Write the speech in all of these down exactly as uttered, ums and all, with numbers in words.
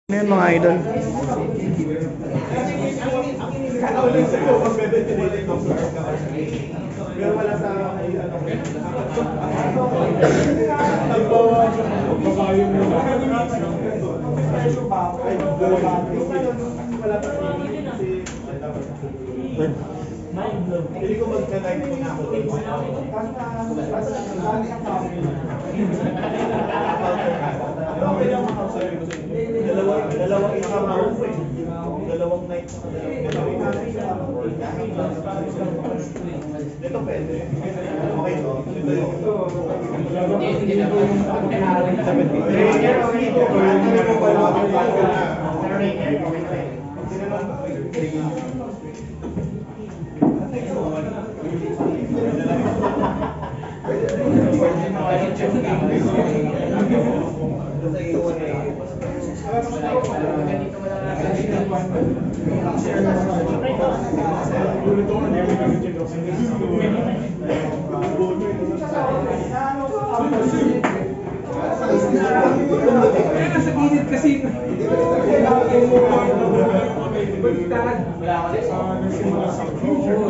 Ano yun mga idol? Pero wala sa hindi ko mag-try ko na ako. Okay lang ako sa iyo. Dalawa, dalawang isang araw eh. Dalawang night. Ito pwede. Okay to. Ito yun. Nasa gilid kasi. Baliktad. Wala ka sa nagsimula sa future.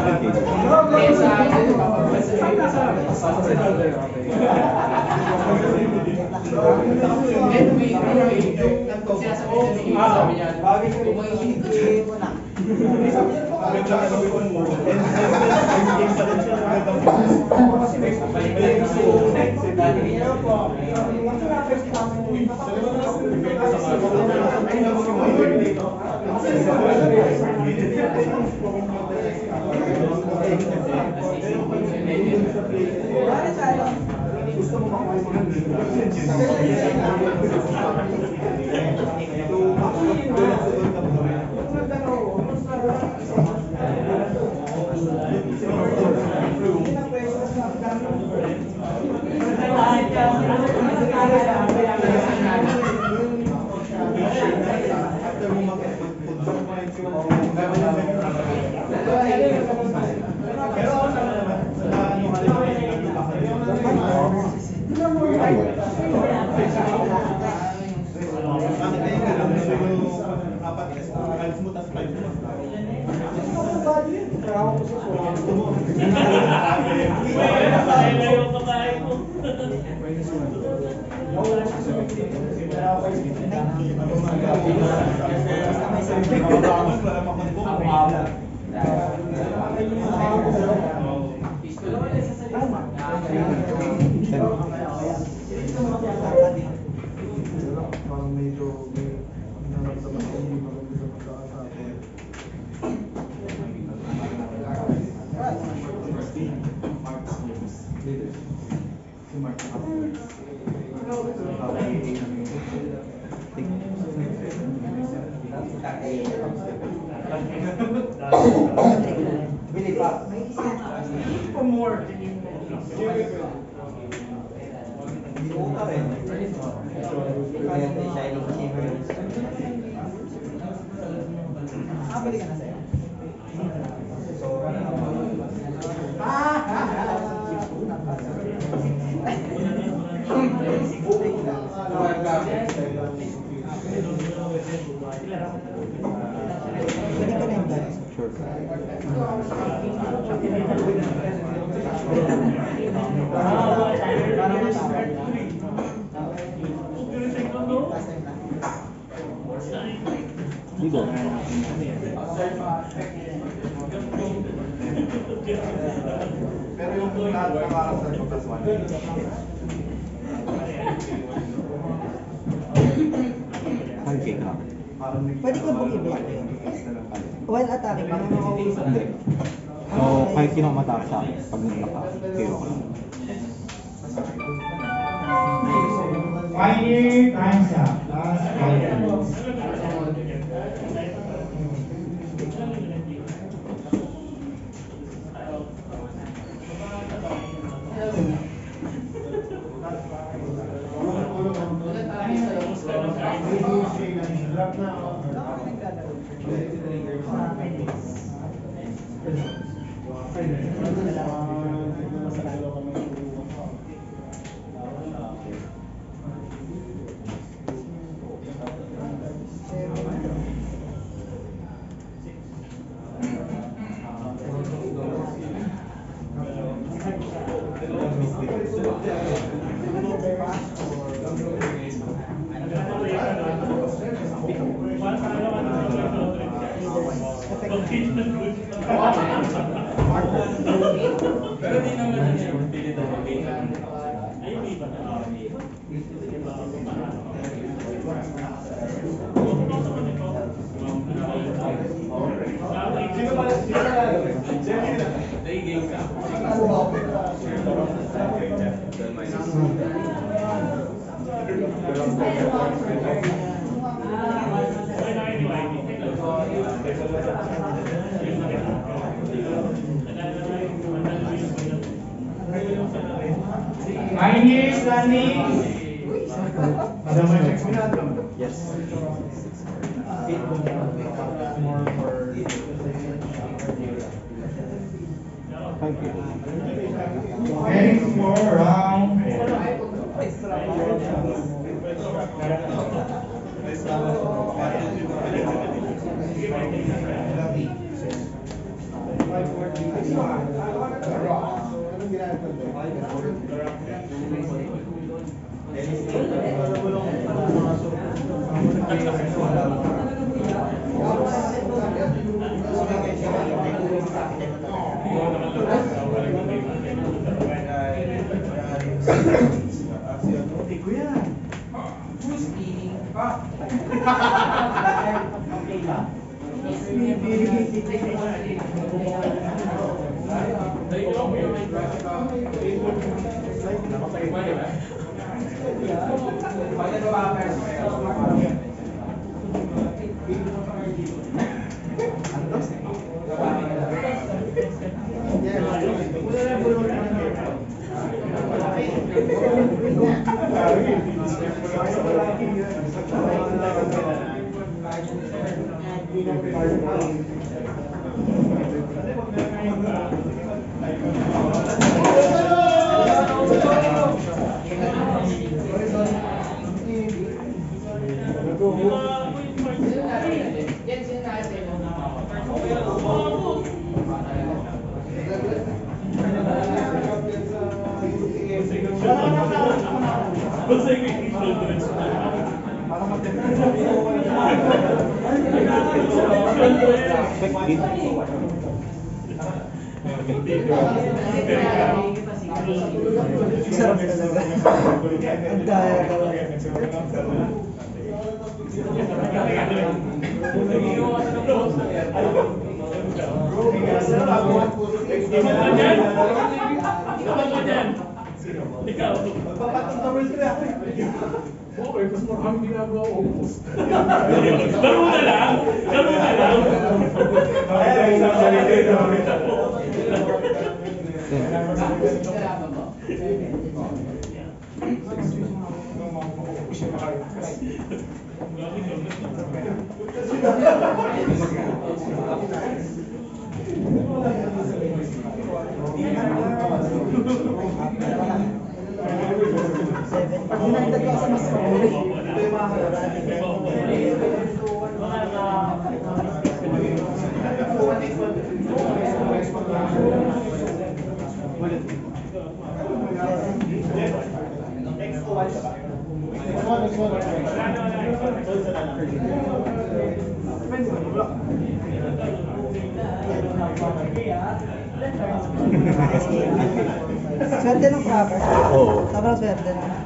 Gusto mo makuha pero ako sa naman sa ano Bili pa. For more. Hindi ko ka rin. Kaya may shining chamber. Ah, bali ka na sa'yo. Ligo. Pero yung lahat na parang sa plus one. Pancake ka. Pwede ko bang i-block yun? While attacking, baka makausap. Hindi. So, kahit sino mataas sa pag nag-block ka, kayo ka lang. Pioneer times up. Last five minutes. Pero di naman na siya pilit na mag-inan. Ay, hindi ba na? Sino ba? Sino ba? Nagiging ka. Chinese landing. Madam, may check mo na. Yes. More for Thank you. Heading for round Sarap talaga. Ang daya talaga. Ikaw. Magpapatong three ako eh. Okay, mas maraming ginagawa ko. Laro na lang! Laro na lang! Ay, isang salita ito. Pag hinagdag ko sa mas mauli. Swerte ng proper. Oo. Sobrang swerte na.